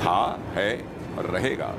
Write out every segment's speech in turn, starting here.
था, है और रहेगा।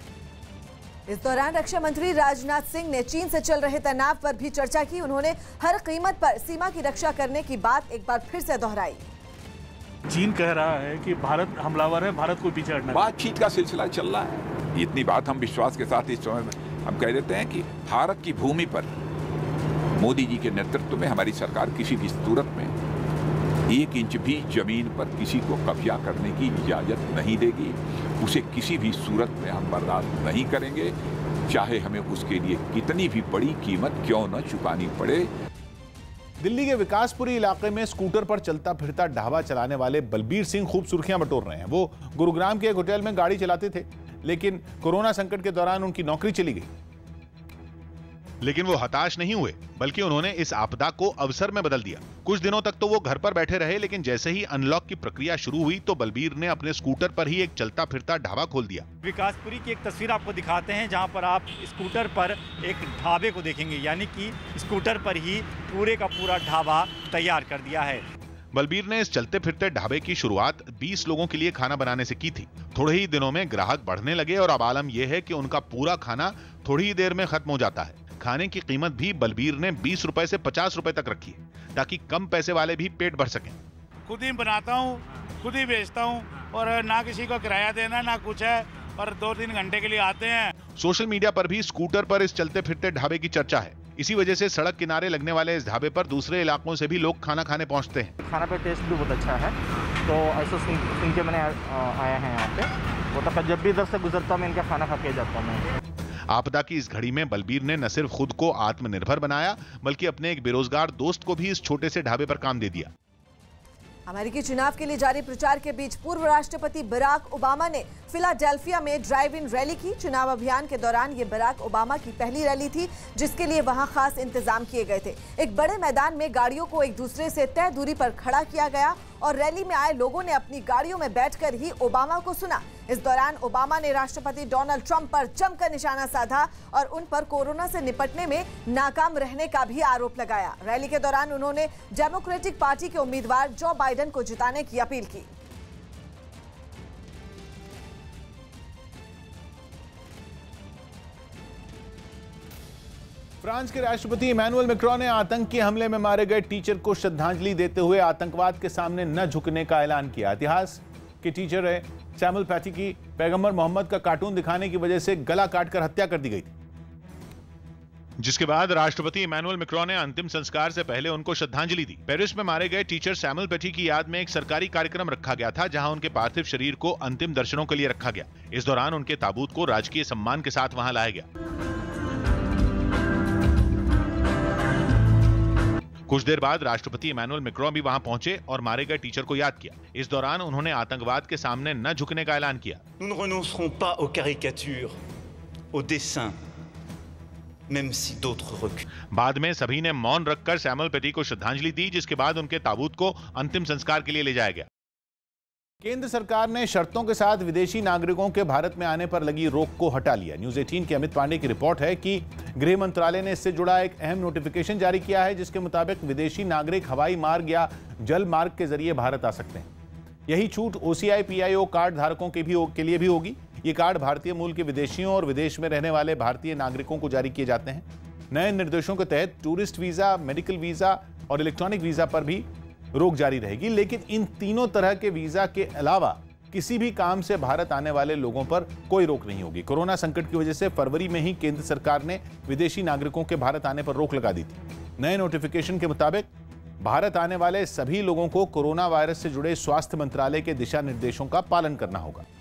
इस दौरान रक्षा मंत्री राजनाथ सिंह ने चीन से चल रहे तनाव पर भी चर्चा की। उन्होंने हर कीमत पर सीमा की रक्षा करने की बात एक बार फिर से दोहराई। चीन कह रहा है कि भारत हमलावर है, भारत को पीछे हटना। बातचीत का सिलसिला चल रहा है। इतनी बात हम विश्वास के साथ इस समय में हम कह देते हैं कि भारत की भूमि पर मोदी जी के नेतृत्व में हमारी सरकार किसी भी सूरत में 1 इंच भी जमीन पर किसी को कब्जा करने की इजाजत नहीं देगी। उसे किसी भी सूरत में हम बर्दाश्त नहीं करेंगे, चाहे हमें उसके लिए कितनी भी बड़ी कीमत क्यों न चुकानी पड़े। दिल्ली के विकासपुरी इलाके में स्कूटर पर चलता फिरता ढाबा चलाने वाले बलबीर सिंह खूब सुर्खियां बटोर रहे हैं। वो गुरुग्राम के एक होटल में गाड़ी चलाते थे, लेकिन कोरोना संकट के दौरान उनकी नौकरी चली गई। लेकिन वो हताश नहीं हुए, बल्कि उन्होंने इस आपदा को अवसर में बदल दिया। कुछ दिनों तक तो वो घर पर बैठे रहे, लेकिन जैसे ही अनलॉक की प्रक्रिया शुरू हुई तो बलबीर ने अपने स्कूटर पर ही एक चलता फिरता ढाबा खोल दिया। विकासपुरी की एक तस्वीर आपको दिखाते हैं, जहां पर आप स्कूटर पर एक ढाबे को देखेंगे, यानी कि स्कूटर पर ही पूरे का पूरा ढाबा तैयार कर दिया है। बलबीर ने इस चलते फिरते ढाबे की शुरुआत 20 लोगों के लिए खाना बनाने से की थी। थोड़े ही दिनों में ग्राहक बढ़ने लगे और अब आलम यह है कि उनका पूरा खाना थोड़ी ही देर में खत्म हो जाता है। खाने की कीमत भी बलबीर ने 20 रुपए से 50 रुपए तक रखी है, ताकि कम पैसे वाले भी पेट भर सकें। खुद ही बनाता हूँ, खुद ही बेचता हूँ और ना किसी को किराया देना ना कुछ है, और 2-3 घंटे के लिए आते हैं। सोशल मीडिया पर भी स्कूटर पर इस चलते फिरते ढाबे की चर्चा है। इसी वजह से सड़क किनारे लगने वाले इस ढाबे पर दूसरे इलाकों से भी लोग खाना खाने पहुंचते हैं। खाना पे टेस्ट भी बहुत अच्छा है, तो ऐसा सुन के मैंने आया है यहाँ पे। वो तो जब भी इधर से गुजरता मैं इनका खाना खा के जाता हूँ। आपदा की इस घड़ी में बलबीर ने न सिर्फ खुद को आत्मनिर्भर बनाया, बल्कि अपने एक बेरोजगार दोस्त को भी इस छोटे से ढाबे पर काम दे दिया। अमेरिकी चुनाव के लिए जारी प्रचार के बीच पूर्व राष्ट्रपति बराक ओबामा ने फिलाडेल्फिया में ड्राइव इन रैली की। चुनाव अभियान के दौरान ये बराक ओबामा की पहली रैली थी, जिसके लिए वहां खास इंतजाम किए गए थे। एक बड़े मैदान में गाड़ियों को एक दूसरे से तय दूरी पर खड़ा किया गया और रैली में आए लोगों ने अपनी गाड़ियों में बैठकर ही ओबामा को सुना। इस दौरान ओबामा ने राष्ट्रपति डोनाल्ड ट्रंप पर जमकर निशाना साधा और उन पर कोरोना से निपटने में नाकाम रहने का भी आरोप लगाया। रैली के दौरान उन्होंने डेमोक्रेटिक पार्टी के उम्मीदवार जो बाइडेन को जिताने की अपील की। फ्रांस के राष्ट्रपति इमैनुअल मैक्रों ने आतंकी हमले में मारे गए टीचर को श्रद्धांजलि देते हुए आतंकवाद के सामने न झुकने का ऐलान किया। इतिहास के टीचर रहे सैमुअल पैटी की पैगंबर मोहम्मद का कार्टून दिखाने की वजह से गला काटकर हत्या कर दी गई थी, जिसके बाद राष्ट्रपति इमैनुअल मैक्रों ने अंतिम संस्कार से पहले उनको श्रद्धांजलि दी। पेरिस में मारे गए टीचर सैमुअल पैटी की याद में एक सरकारी कार्यक्रम रखा गया था, जहां उनके पार्थिव शरीर को अंतिम दर्शनों के लिए रखा गया। इस दौरान उनके ताबूत को राजकीय सम्मान के साथ वहां लाया गया। कुछ देर बाद राष्ट्रपति इमैनुअल मैक्रों भी वहां पहुंचे और मारे गए टीचर को याद किया। इस दौरान उन्होंने आतंकवाद के सामने न झुकने का ऐलान किया। Nous ne renoncerons pas aux caricatures, aux dessins, même si d'autres reculent. बाद में सभी ने मौन रखकर सैमुअल पैटी को श्रद्धांजलि दी, जिसके बाद उनके ताबूत को अंतिम संस्कार के लिए ले जाया गया। केंद्र सरकार ने शर्तों के साथ विदेशी नागरिकों के भारत में आने पर लगी रोक को हटा लिया। न्यूज़ 18 के अमित पांडे की रिपोर्ट है कि गृह मंत्रालय ने इससे जुड़ा एक अहम नोटिफिकेशन जारी किया है, जिसके मुताबिक विदेशी नागरिक हवाई मार्ग या जल मार्ग के जरिए भारत आ सकते हैं। यही छूट OCI PIO कार्ड धारकों के लिए भी होगी। ये कार्ड भारतीय मूल के विदेशियों और विदेश में रहने वाले भारतीय नागरिकों को जारी किए जाते हैं। नए निर्देशों के तहत टूरिस्ट वीजा, मेडिकल वीजा और इलेक्ट्रॉनिक वीजा पर भी रोक जारी रहेगी, लेकिन इन तीनों तरह के वीजा के अलावा किसी भी काम से भारत आने वाले लोगों पर कोई रोक नहीं होगी। कोरोना संकट की वजह से फरवरी में ही केंद्र सरकार ने विदेशी नागरिकों के भारत आने पर रोक लगा दी थी। नए नोटिफिकेशन के मुताबिक भारत आने वाले सभी लोगों को कोरोना वायरस से जुड़े स्वास्थ्य मंत्रालय के दिशा निर्देशों का पालन करना होगा।